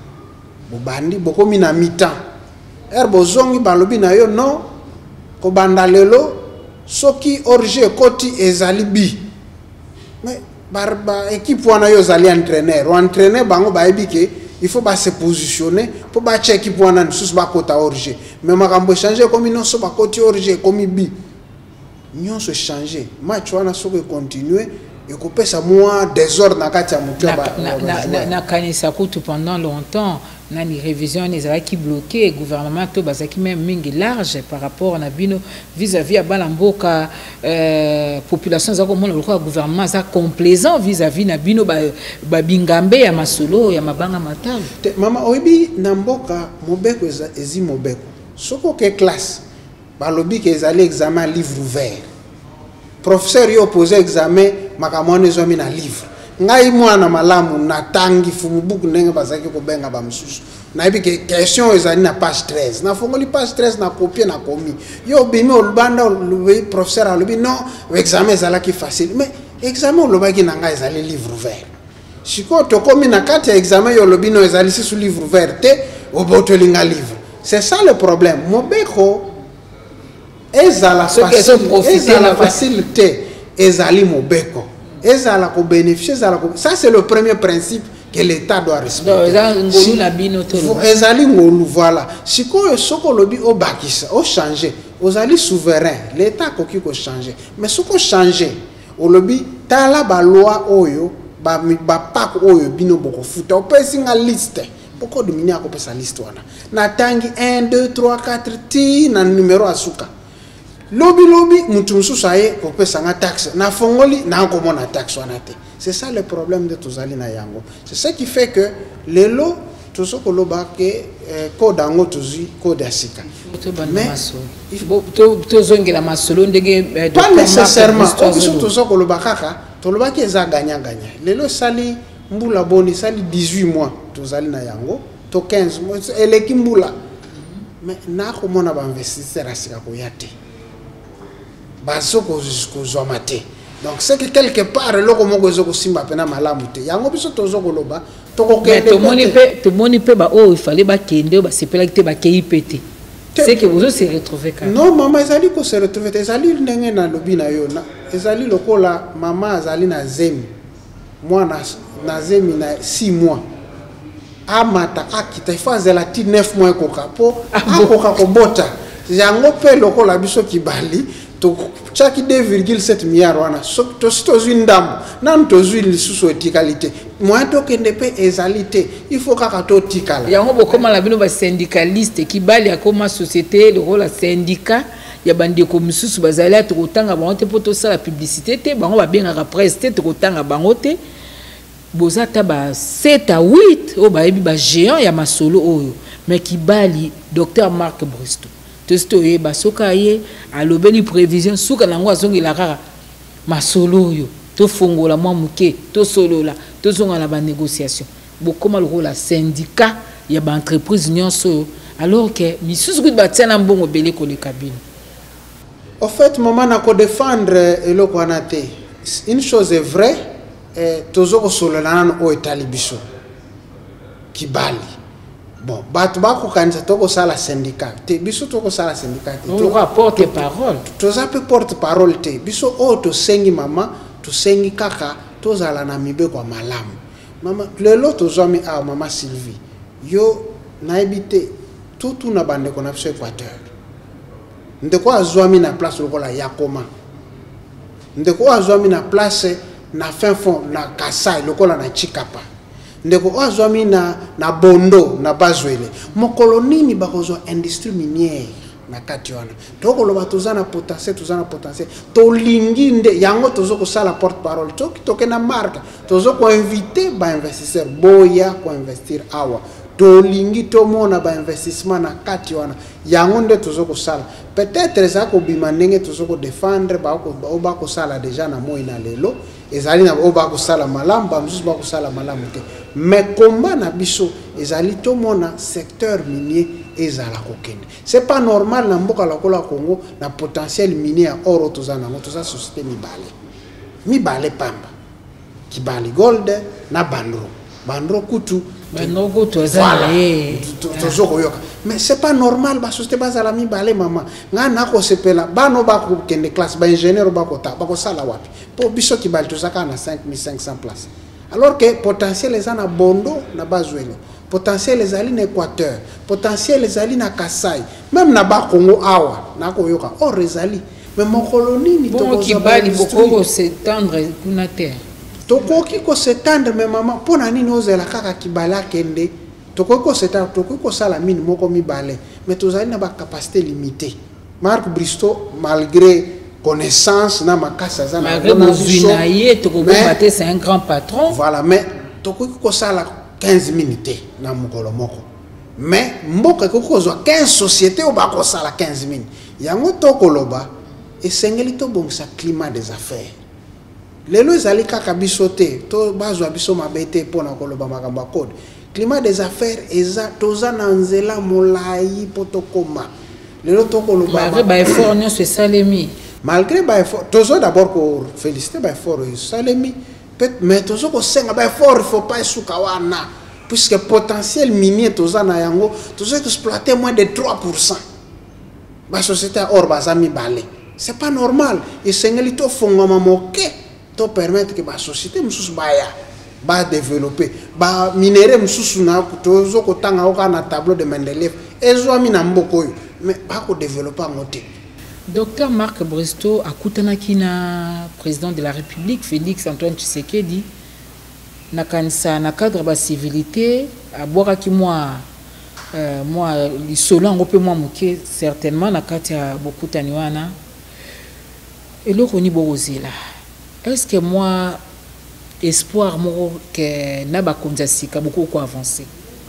bo bandi bokomi na mi-temps erbo zongi balobi na yo non ko banda lelo soki orge koti ezali bi mais barba équipe wana yo zali entraîneur ou entraîneur bango baebi ke il faut se positionner pour ba check équipe wana nsusu ba kota orge mais makambo changer comme non so ba koti orge comme bi nous se changer match wana soko continuer et couper ça moi désordre na kati ya mutu na kanisa kutu pendant longtemps na ni révision les qui bloqué gouvernement to bazaki même mingi large par rapport na bino vis-à-vis à balamboka population za ko mona le gouvernement za complaisant vis-à-vis na bino ba bingambe ya masolo ya mabanga matalo mama oibi na mboka mobeko ezi mobeko soko ke classe balobi ke ezali examen livre ouvert professeur yo posé examen makamone zo mi na livre ngai mwana malamu na tangi fumubuku ndenge bazaki ko benga ba msusu na ibi ke question ezali na page 13 na fongoli page 13 na copier na komi yo bimi olbanda le professeur alobi non examen ezala ki facile mais examen olobaki na ngai ezali livre ouvert siko to komi na kati ya examen yo lobi no ezali si sous livre ouvert te obotolinga livre c'est ça le problème mobeko ezala facilité ezali mobeko ezala ko bénéficier ezala ko ça c'est le premier principe que l'état doit respecter ezali ngolu voilà sikoyo soko lobi obakisa o changer ozali souverain l'état koki ko changer mais soko changer o lobi tala ba loi oyo ba pak oyo bino boko futa o pesinga liste boko dominer ko pesa liste wana na tangi 1 2 3 4 ti na numéro asuka Lobby, mutumsu saye ko pesa nga taxe na fongoli na ko mona taxe wana te. C'est ça le problème de tozali na yango. C'est ça qui fait que lelo tozo ko loba ke code ango tozi code asika. Mais il faut tozongela masolo ndenge pas nécessairement tozo ko loba kaka to loba ke za ganya. Lelo sali mbula boni sali 18 mois tozali na yango to 15 mois eleki mbula. Mais na ko mona ba investisseur asika ko yate. Donc c'est que quelque part le ko zo ko simba pena malamu te yango biso tozo ko loba to ko kende to moni pe ba il fallait ba kende ba sepela te ba kei pete c'est que vous se retrouver quand non maman ezali ko se retrouver ezali ndenge na lobi na yo na ezali lokola maman azali na zemi mwana na zemi na 6 mois amata akita ifazela ti 9 mois ko kapo akoka ko bota yango pe lokola biso kibali to chaki 2,7 milliards wana so to sitozwi ndambo nan tozwi lisusu etikalité moi to kende pe ezalité il faut kaka to tikala yango bokoma la bino ba syndicaliste kibali akoma société le rôle syndicat ya bandeko misusu bazali atokotanga bango te po to sala publicité te bango ba bengaka presse te tokotanga bango te bozata ba 7 à 8 o ba yebi ba géant ya masolo oyo mais kibali docteur Marc Bristo testo ye basoka ye alobeli prévision suka nango azongela kaka masolo yo to fongola mwa muke to solola to zonga na ba négociation bokoma le rôle syndicat ya ba entreprise nyonso alors que misusu kuti batiana mbongo belé ko le cabine au fait maman na ko défendre eloko wana te une chose est vraie tozoko solola nan o etalibiso kibali bon batu bako kanisa toko sala syndicat te biso toko sala syndicat te to porte parole to zape porte parole te biso o to sengi mama to sengi kaka to zala na mibe kwa malamu mama lelo to zomi a mama Sylvie yo na ebite tout na bande ko na biso Équateur ndeko azwami na place lokola yakoma ndeko azwami na place na fin fond na Kasai lokola na Chikapa ndeko o azwami na bondo na bazwele mokolo nini bakozwa industrie minière na kati wana tokoloba tozana potentiel tolingi nde yango tozo kosala porte parole toki tokena marque tozo ko inviter ba investisseur boya ko investir awa tolingi tomona ba investissement na kati wana yango nde tozo kosala peut-être ça ko bima ndenge tozo ko défendre ba ko sala déjà na moi na lelo ezali na ba ko sala malamu ba mususu ba ko sala malamu te mais combat na biso ezali tomona secteur minier ezala kokende c'est pas normal na mboka la Congo na potentiel minier à oro tozana ngo toza société mibale pamba Kibali Gold na Bandro kutu Bandro tozana tozoko yoka mais c'est pas normal ba société bazala mibale mama nga nako sepela bano ba ko kende classe ba ingénieur ba ko ta ba ko sala wapi po biso Kibali tozaka na 5500 places alors que potentiel ezana bondo na bazwele potentiel ezali na Équateur potentiel ezali na Kasai même na ba Congo awa nako yoka or ezali mais mon colonie ni to Kibali boko s'étendre kuna terre tokoki ko s'étendre mais maman pona nini ozela kaka Kibali akende tokoki ko s'étendre tokoki ko sala mine moko mibale mais tozali na ba capacité limitée Marc Bristow malgré connaissance na makasa za na Zuinaye tokoki c'est un grand patron voilà mais tokoki ko sala 15 minutes na mukolo moko mais mboka kokozwa 15 sociétés au bako sala 15 minutes yango tokoloba esengeli to bongisa climat des affaires lelo ezali kaka bisote to bazwa biso mabete pona koloba makamba code climat des affaires eza toza na nzela molai potokoma lelo tokoloba ba effort nyonso esalemi malgré ba effort tozo d'abord ko féliciter ba effort esalemi mais tozo ko senga ba effort il faut pas esuka wana puisque potentiel minier toza na yango tozo exploiter moins de 3%. Ba société or bazami balé c'est pas normal et sengeli to fongama moke to permettre que ba société mususu baya ba développer ba minéraux mususu na tozo ko tanga oka na tableau de Mendeleev ezwami na mboko yo mais ba ko développer ngote. Docteur Marc Bristow akutanaki na président de la République Félix Antoine Tshisekedi na kanisa na cadre ba civilité abwakaki moi lisolo ngo pe moi moke certainement na kati ya bokutani wana eloko ni bozela est-ce que moi espoir moko que na bakonza sika beaucoup ko avancer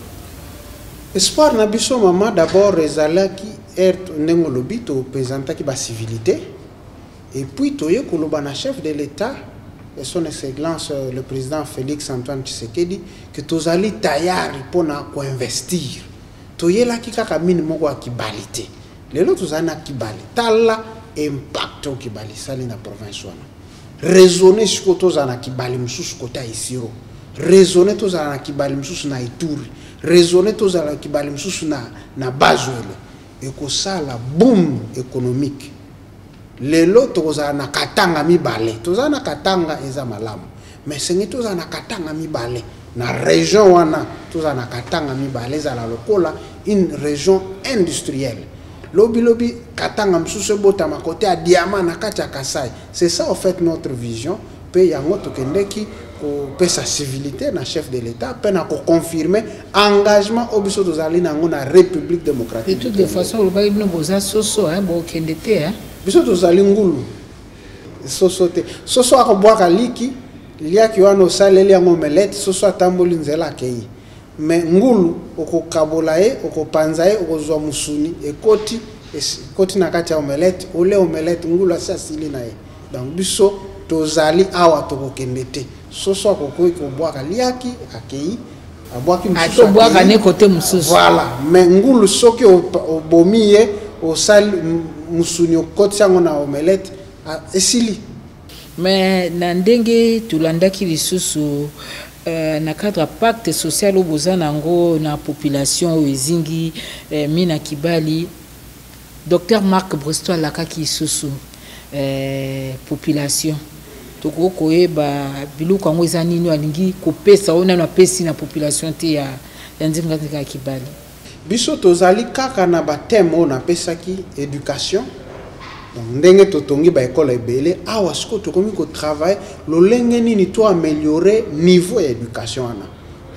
espoir na biso mama d'abord ezalaki ndenge lobi to présentaki ba civilité et puis toye koloba na chef de l'État et son excellence le président Félix Antoine Tshisekedi que tozali tayari pona ko investir toyelaki kaka mine moko ya Kibali te lelo tozali na Kibali tala impact au Kibali sali na province wana raisonner siko tozala na Kibali mususu kota Isiro raisonner tozala na Kibali mususu na Ituri raisonner tozala na Kibali mususu na Bazwele et que ça la boom économique lelo tozala na Katanga mibale tozala na Katanga eza malamu mais sengi tozala na Katanga mibale na région wana tozala na Katanga mibale eza la lokola une région industrielle lobi Katanga msusu bota makote à diamant na kati ya Kasai c'est ça en fait notre vision pe yango tokendeki ko pesa civilité na chef de l'État pe na ko confirmer engagement obiso tozali nango na République démocratique de toute façon le baïbno boza soso hein bo kendete hein biso tozali ngulu soso akobwaka liki liaki wana osaleli yango omelette soso atamboli nzela akei mais ngulu okokabola ye okopanza ye okozwa musuni ekoti na kati ya omelette ole omelette ngulu asi asili na ye donc biso tozali awa tokokende te soso akokoki kobwaka liaki akei abwaki mususu atobwaka ne côté mususu voilà mais ngulu soki obomi ye osali musuni okoti yango na omelette esili mais na ndenge tolandaki lisusu na cadre pacte social au bozanango na population ezingi mina Kibali docteur Marc Bristow lakaki lisusu population toko koyeba biluka ngo eza nini alingi kopesa ona na pesi na population te ya nzinga ya Kibali biso tozali kaka na bateme ona pesaki éducation donc ndenge totongi ba école ebele awa siko tokomi ko travailler lolenge nini to améliorer niveau ya éducation wana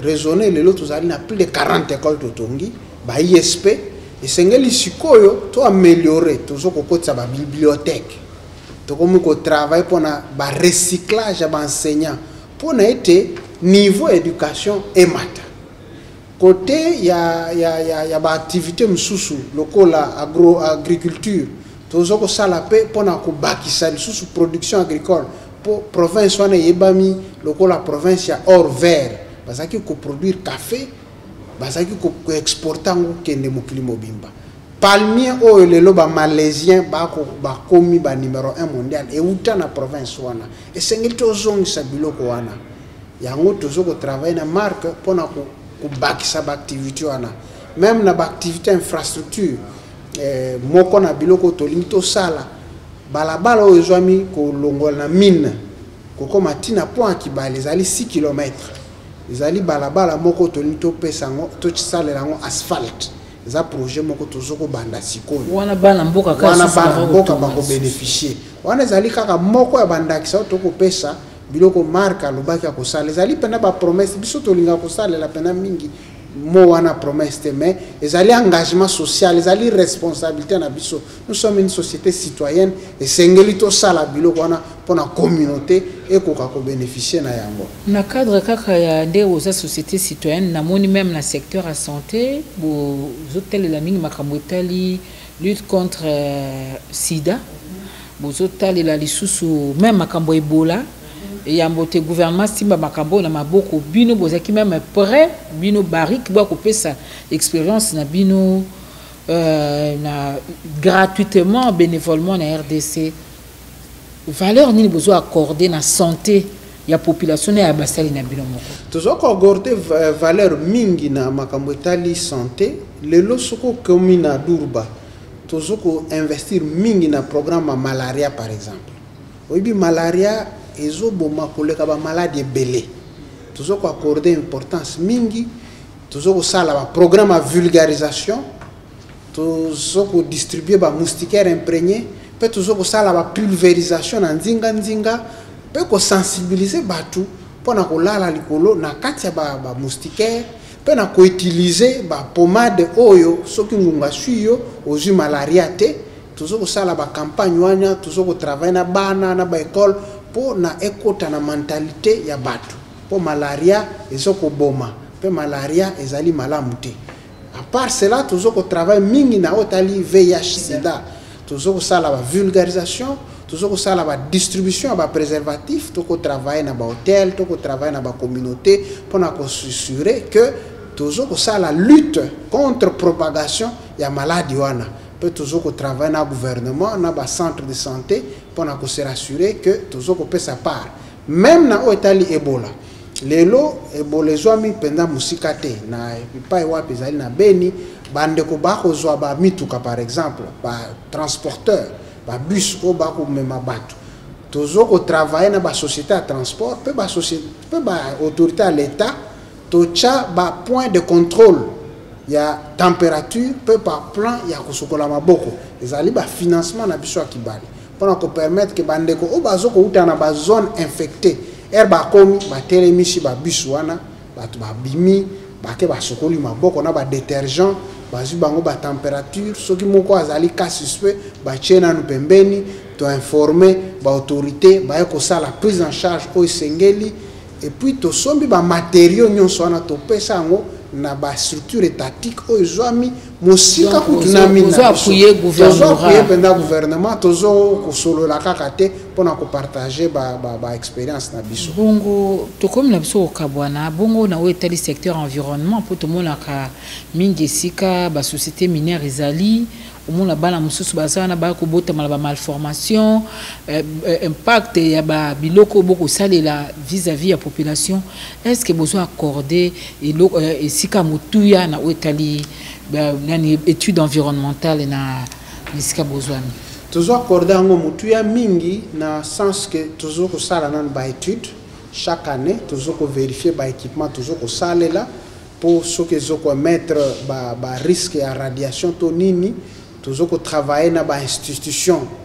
raisonner les autres tous na plus de 40 écoles totongi ba ISP et sengeli sikoyo to améliorer toujours ko kotsa ba bibliothèque to comme ko travail pour na ba recyclage ba enseignant pour na été niveau éducation et maths côté ya ba activité msusu lokola agriculture toujours ko sala pe pour na ko bakisa sous production agricole pour province wana yebami lokola province ya or vert bazaki ko produire café bazaki ko exporter ngo kende mokili mobimba palmier oyo lelo ba malaisien ba komi ba numéro 1 mondial et uta na province wana et sengeli to zongisa biloko wana yango tozo ko travailler na marque pona ko bakisa ba activité wana même na ba activité infrastructure moko na biloko to limito sala balabala oyo zwami ko longola na mine ko koma tina point kibale ezali 6 km ezali balabala moko to limito pesa ngo to tsalela ngo asphalt za projet moko tozoko banda sikoyo wana bana mboka ba ko bénéficier wana ezali kaka moko ya bandakisa to ko pesa biloko marka lobaki ya kosala ezali pena ba promesse biso to linga kosala la pena mingi mo wana promesse mais ezali engagement social ezali responsabilité na biso nous sommes une société citoyenne et sengeli to sala biloko wana pona communauté et ko bénéficier na yango na cadre kaka ya nde oza société citoyenne na moni même na secteur à santé bo zotel la mingi makambo etali lutte contre sida bo zotel la lisusu même makambo ebola et yambote gouvernement simba makambo na maboko bino bozaki même prêt bino barik ba ko pesa expérience na bino na gratuitement bénévolement na RDC valeur ni besoin accorder na santé ya population ya basali na bino moko tozoko accorder valeur mingi na makambo etali santé lelo soko komi na Durba tozoko investir mingi na programme malaria par exemple oyibi malaria ezo boma koleka ba maladie belé tozoko accorder importance mingi tozoko sala ba programme à vulgarisation tozoko distribuer ba moustiquaires imprégnés pe tozoko sala ba pulvérisation na nzinga pe ko sensibiliser batu pona kolala likolo na kati ya ba moustiquaires pe na ko utiliser ba pommade oyo soki ngunga suyo ozu malaria te tozoko sala ba campagne wana tozoko travailler na bana na ba école pour na ekota na mentalité ya batu pour malaria ezoko boma pe malaria ezali malamu te à part cela tozoko travail mingi na otali VIH sida tozoko sala ba vulgarisation tozoko sala ba distribution ba préservatif toko travailler na ba hôtel toko travailler na ba communauté pour na s'assurer que tozoko sala lutte contre propagation ya maladie wana peut toujours travailler dans le gouvernement, dans le centre de santé, pour se rassurer que toujours peut sa part. Même dans l'Italie Ebola, les lots Ebola les hommes pendant musikate na pas wapi zali na beni bande ko ba ko zo ba mituka par exemple ba transporteur ba bus ko ba ko mema batu toujours travailler dans la société à transport peut ba société peut ba autorité à l'état to cha ba point de contrôle il y a température peu par plan il y a kosokola maboko ezali ba financement na biso akibali pour ko permettre que bandeko o bazoko uta na ba zone infectée ba komi ba telemisi ba biso wana batu ba bimi ba ke ba sokoli maboko na ba détergent ba zubango ba température soki moko azali cas suspect ba chena no pembeni to informer ba autorité ba ko sala prise en charge o sengeli et puis to sombi ba matériaux nyonso wana to pesa ngo na ba structure étatique o zwami musika kutunami na appuyer gouvernement tozo ko solo la kakate pona ko partager ba expérience na biso bongo to comme na biso kabwana bongo na wetali secteur environnement pour tout le monde ka mingi sika ba société minière ezali au monde bana mususu bazana ba ko bota mala ba malformation impact ya ba biloko boko salela vis-à-vis ya population est-ce que besoin accorder et sika mutuya na wetali nani étude environnementale na sika besoin toujours accorder ngo mutuya mingi na sens que toujours ko sala nan ba étude chaque année toujours ko vérifier ba équipement toujours ko salela pour ce que zo ko mettre ba risque ya radiation to nini toujours ko travailler na ba institution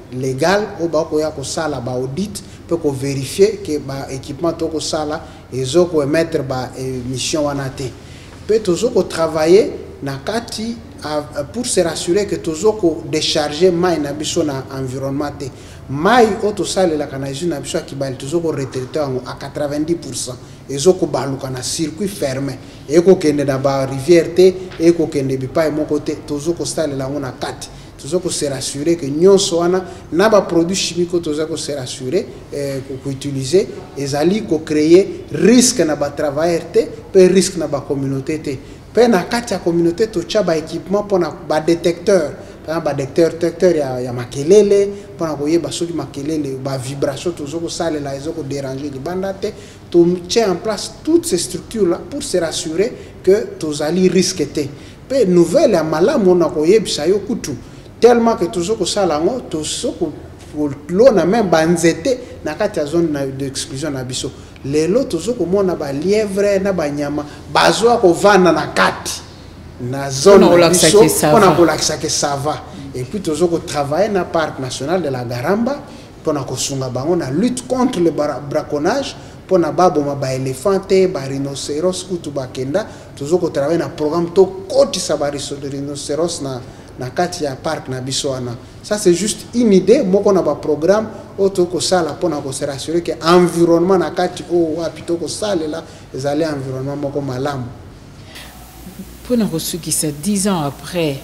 légal au bakoya ko sala ba audit peut ko vérifier que ba équipement to ko sala ezoko émettre ba émission wana te peut tozoko travailler na kati pour se rassurer que tozoko décharger mai na biso na environnement te mai auto sale la kana na biso kibali tozoko retraiter à 90% ezoko baluka na circuit fermé eko kende na ba rivière te eko kende bipai moko te tozoko sale la ngona kati tozoko se rassurer que nyonso wana na ba produits chimiques tozoko se rassurer ko utiliser ezali ko créer risque na ba travailleur te pe risque na ba communauté te pe na kati ya communauté to cha ba équipement pona ba détecteur par exemple détecteur ya makelele pona koyeba soki makelele ba vibration tozoko sale la ezoko déranger libanda te to tient en place toutes ces structures là pour se rassurer que tozali risque te pe nouvelle ya malamu na koyebisa yo kutu tellement que tozoko sala ngo tozoko lona même banzete na kati ya zone d'exclusion na biso lelo tozoko mona ba lièvre na ba nyama bazwa ko vana na kati na zone na biso pona ko lakisa que ça va et puis tozoko travailler na parc national de la Garamba pona ko sunga bango na lutte contre le braconnage pona babo ba éléphant ba rhinocéros kutu ba kenda tozoko travailler na programme to koti sa ba rhinocéros na kati ya parc na biso wana. Ça c'est juste une idée moko na ba programme auto ko sala pona ko se rassurer que environnement na kati o apito ko sala la ezali environnement moko malamu. Pour nous qui c'est 10 ans après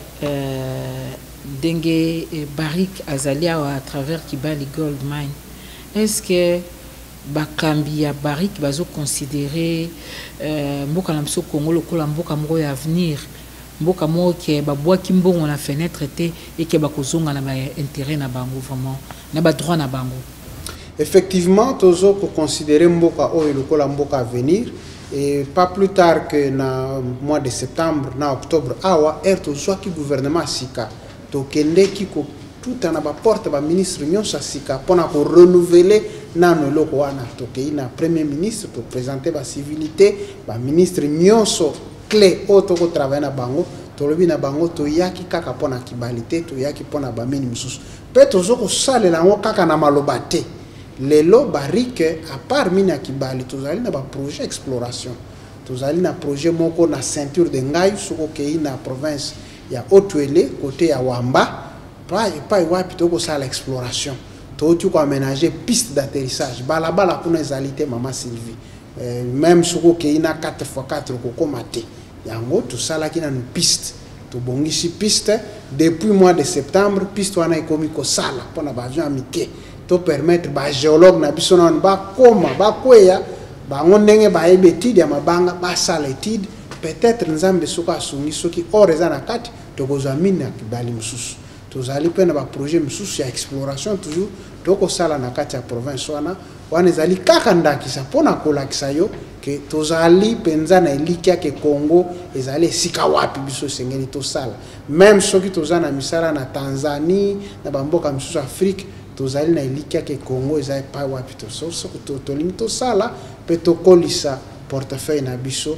Dengue Barrick Azalia à travers Kibali Gold Mine, est-ce que Bakambi ya Barrick bazo considérer mboka na biso Congo lokola mboka moko ya avenir, mboka moko ke babwa kimbongo na fenêtre te et ke bakozonga na ba intérêt na bango vraiment na ba droit na bango? Effectivement tozo ko considérer mboka o lokola mboka avenir. Et pas plus tard que dans le mois de septembre, en octobre, awa tozo ki gouvernement sika to kende ki ko tout en aba porte ba ministre nyonso sika pona ko renouveler nano loko wana to ke na premier ministre pour présenter ba civilité ba ministre nyonso clé auto ko travailler na bango to lobi na bango to yaki kaka pona kibalité to yaki pona ba mini mususu pe tozo ko salela ngo kaka na malobate. Lelo Barrick à part mina kibali tozali na ba projet exploration tozali na projet moko na ceinture de ngai soko kei na province ya Haut-Uele côté ya Wamba pa wapi to ko sala exploration to tu ko aménager piste d'atterrissage balabala kuna ezalité mama Sylvie même soko kei na 4x4 ko komate yango to sala kina na piste to bongisi piste depuis mois de septembre piste wana ekomi ko sala pona ba avion amike to permettre ba géologue na biso na ba koma ba kweya ba ngondenge ba ebetide ya mabanga ba sala étude peut-être nzambe soka sungi soki oreza na kati to kozamina kibali mususu tozali pena ba projet mususu ya exploration toujours to ko sala na kati ya province wana ezali kaka ndakisa pona kolakisa yo ke tozali penza na elikia ke Congo ezali sika wapi biso sengeni to sala même soki tozana misala na Tanzanie na bamboka mususu Afrique tozali na elikia ke Congo ezali pa wapi to so to limito sala pe to kolisa portefeuille na biso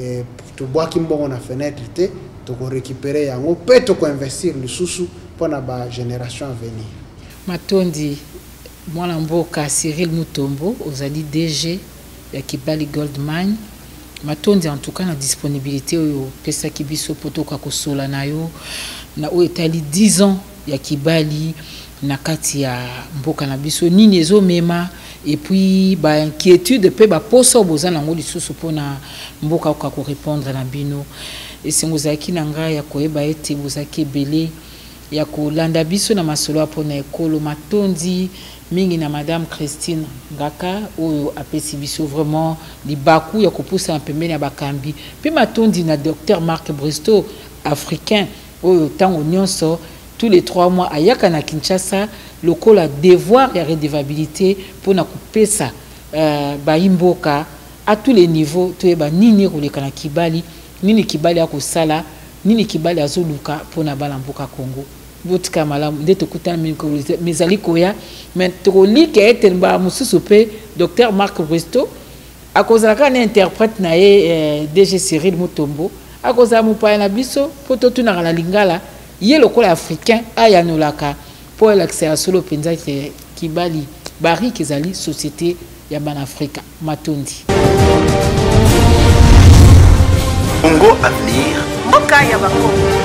to boaki mbongo na fenêtre te to ko récupérer yango pe to ko investir lisusu pona ba génération à venir. Matondi mwana mboka Cyril Mutombo ozali DG ya Kibali Gold Mine. Matondi en tout cas na disponibilité oyo pesa kibiso poto ka kosola na yo na o etali 10 ans ya Kibali na kati ya mboka na biso nini ezomema et puis ba inquiétude pe ba poso boza nango lisusu pona mboka ka ko répondre na bino et sengozaki na ngai ya koyeba ete bozaki belé ya kolanda biso na masolo pona ekolo. Matondi mingi na madame Christine Ngaka oyo apesi biso vraiment libaku ya kopusa pembeni ya bakambi pe matondi na docteur Marc Bristow africain oyo tango nyonso tous les 3 mois ayaka na Kinshasa lokola devoir ya redevabilité pour na kopesa baimboka à tous les niveaux toyeba nini koleka na Kibali nini Kibali ya kosala nini Kibali azoluka pour na balamboka Congo botika malamu nde tokutana mizali koya mais tolike etenba mususu pe docteur Marc Bristow akozalaka na interprète na ye DG Cyril Mutombo akozala mupaya na biso poto tunaka na lingala ye lokola africain ayanolaka pour l'accès à solo penza kibali bari kezali société ya Banafrika Matondi. Congo Avenir. Mboka ya Bakongo.